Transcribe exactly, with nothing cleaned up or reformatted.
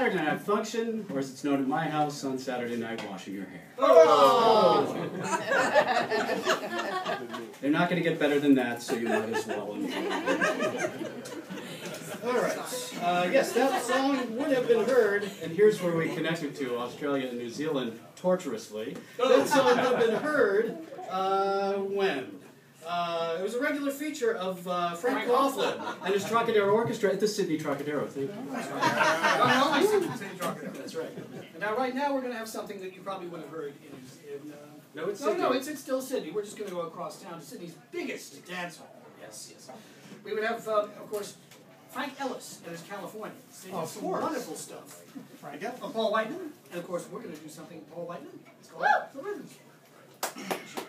Saturday night function, or as it's known at my house, on Saturday night washing your hair. Oh! They're not going to get better than that, so you might as well enjoy it. All right. Uh, yes, that song would have been heard, and here's where we connected to Australia and New Zealand torturously. That song would have been heard uh, when? Uh, it was a regular feature of uh, Frank Coughlin and his Trocadero Orchestra at the Sydney Trocadero. Thank you. That's right. And now, right now, we're going to have something that you probably would have heard in... in uh, no, it's no, Sydney. no, it's, it's still Sydney. We're just going to go across town to Sydney's biggest dance hall. Yes, yes. We would have, uh, of course, Frank Ellis and his California. Singing Of some course. wonderful stuff. Frank Ellis. From Paul Whiteman. And, of course, we're going to do something Paul Whiteman. It's called The Rhythm.